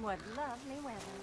What lovely weather.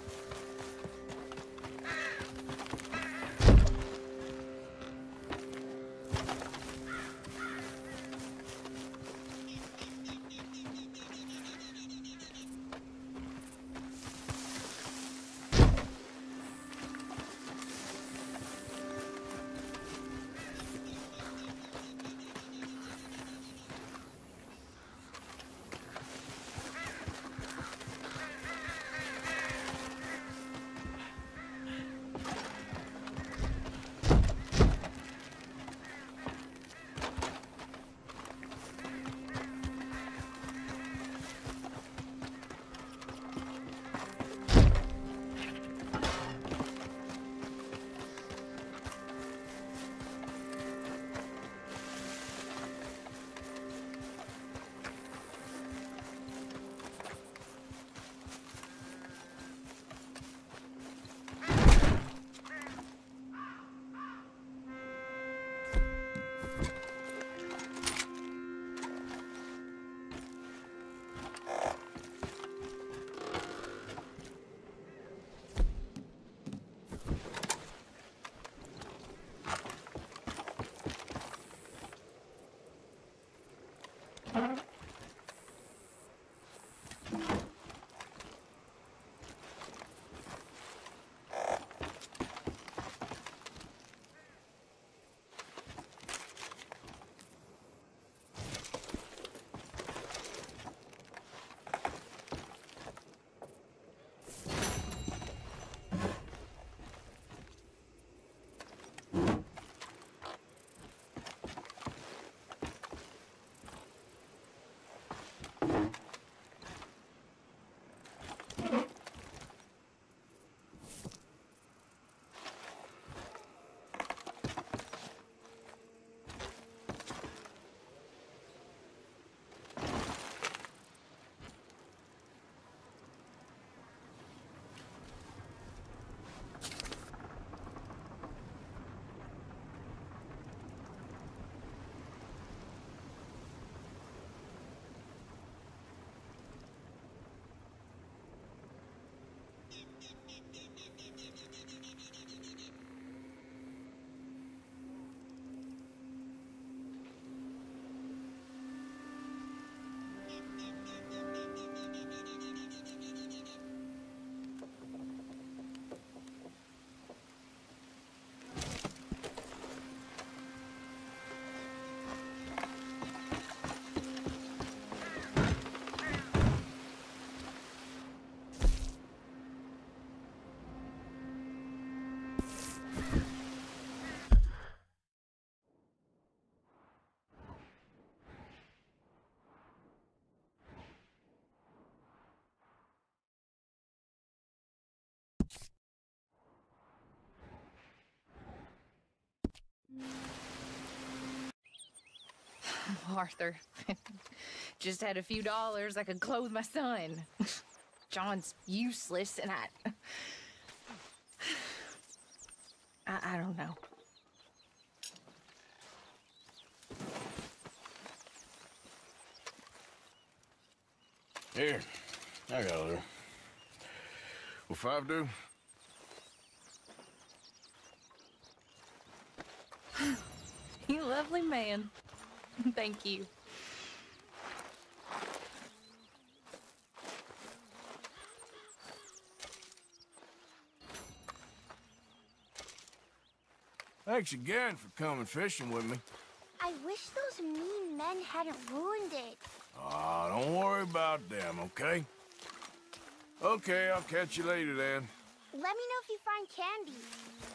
Arthur. Just had a few dollars I could clothe my son. John's useless, and I don't know. Here, I got a little. Will 5 do? You lovely man. Thank you. Thanks again for coming fishing with me. I wish those mean men hadn't ruined it. Ah, don't worry about them, okay? Okay, I'll catch you later then. Let me know if you find candy.